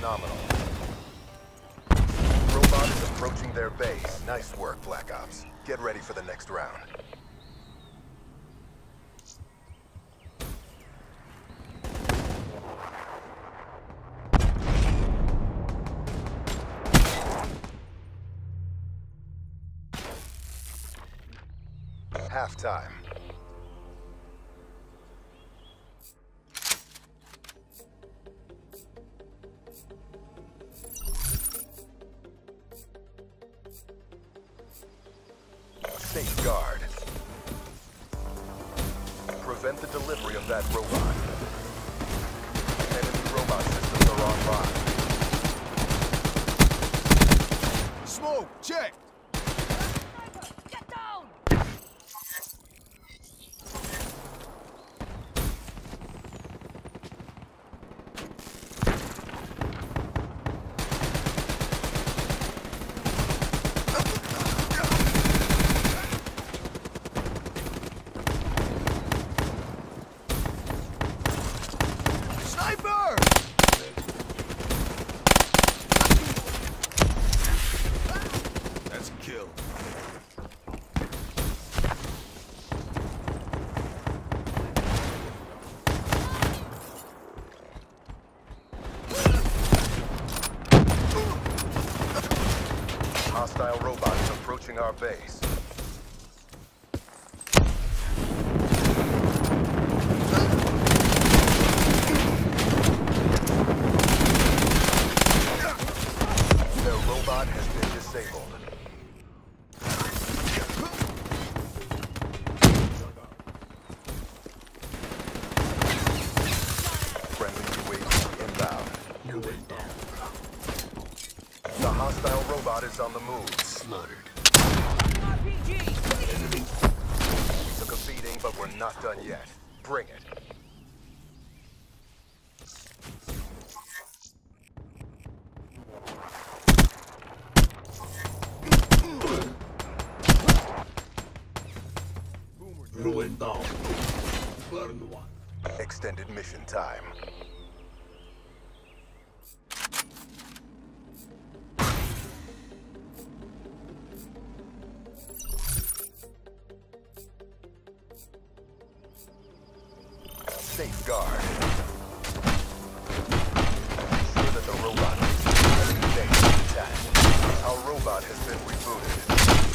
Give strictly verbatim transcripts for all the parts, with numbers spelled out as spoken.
nominal. Robot is approaching their base. Nice work, Black Ops. Get ready for the next round. Halftime. Safeguard. Prevent the delivery of that robot. Enemy robot systems are online. Smoke, check! Get down! Sniper! That's a kill. Hostile robot is approaching our base. Their robot has been disabled. Friendly U A V inbound. The hostile robot is on the move. Slaughtered. R P G! We took a beating, but we're not done yet. Bring it. Ruin down. Burn one. Extended mission time. Safeguard. Ensure that the robot is ready to take the attack. Our robot has been rebooted.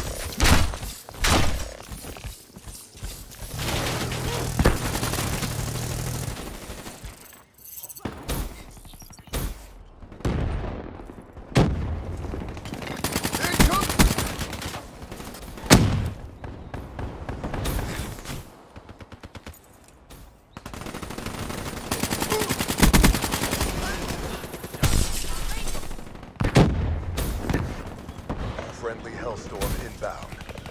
Friendly Hellstorm inbound.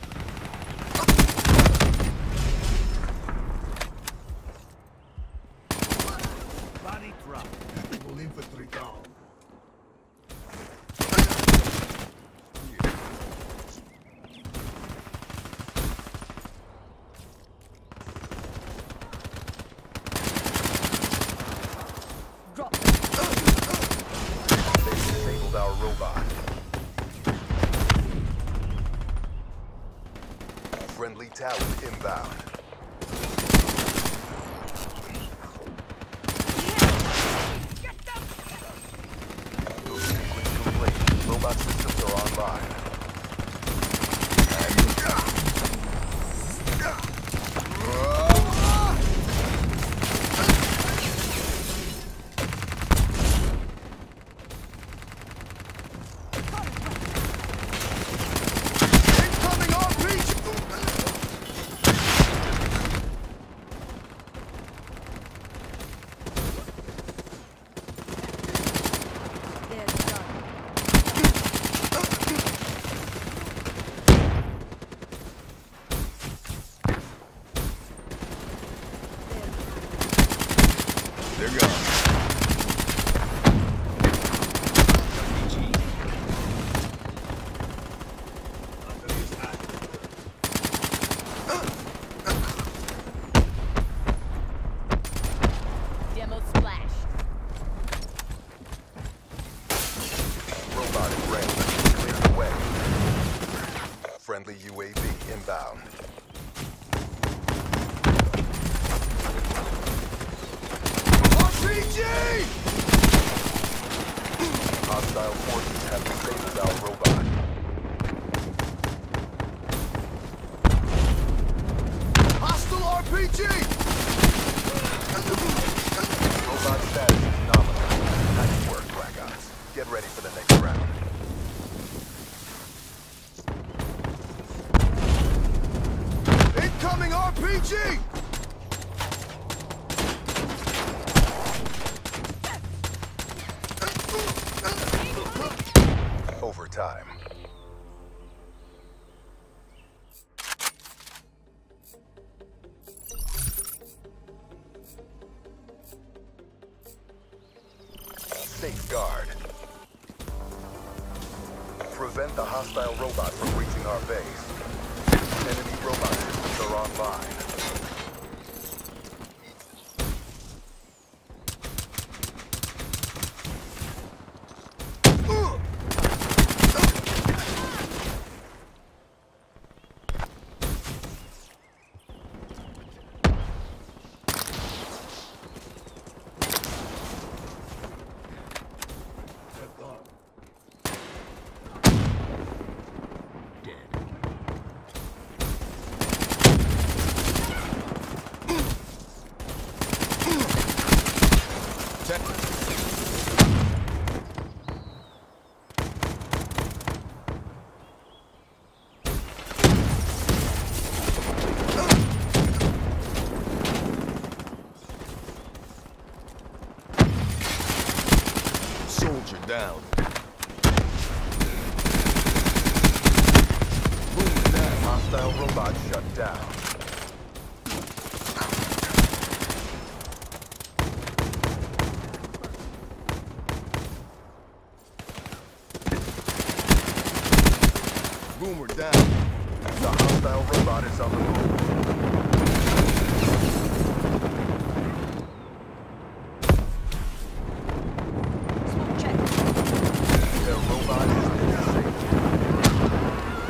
Body drop. Full infantry down. Drop! They disabled our robot. Friendly talent inbound. Get them! Sequence complete. Robot systems are online. Incoming R P G! They're done. They're gone. Demo splash. Friendly U A V inbound. R P G! Hostile forces have disabled our robot. Hostile R P G! Robot status is nominal. Nice work, Black Ops. Get ready for the next round. Incoming R P G! Overtime. Safeguard. Prevent the hostile robot from reaching our base. Enemy robot systems are online. Left arm. Soldier down. Hostile robot shut down. Boomer down. The hostile robot is on the move. Smoke check. Their robot has been disabled.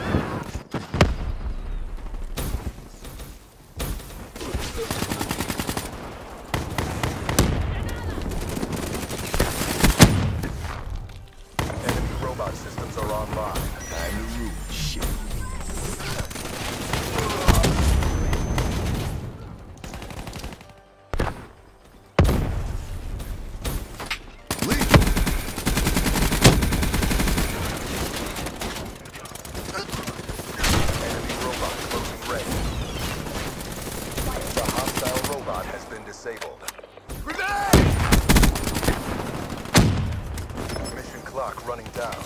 Enemy robot systems are online. Time to root. Shit. Enemy robot closing range. The hostile robot has been disabled. Grenade! Mission clock running down.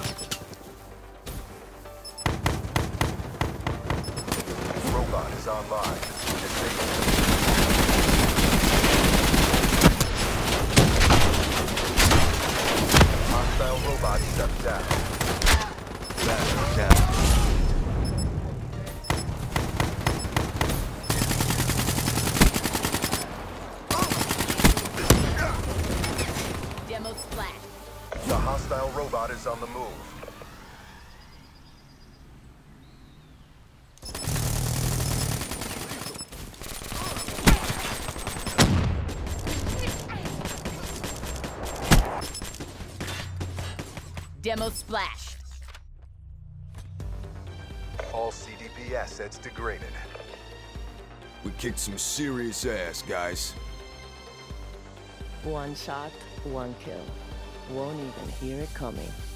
Robot is online. Disabled. Hostile robot shut down. Down, down. Demo splash. The hostile robot is on the move. Demo splash. All C D P assets degraded. We kicked some serious ass, guys. One shot, one kill. Won't even hear it coming.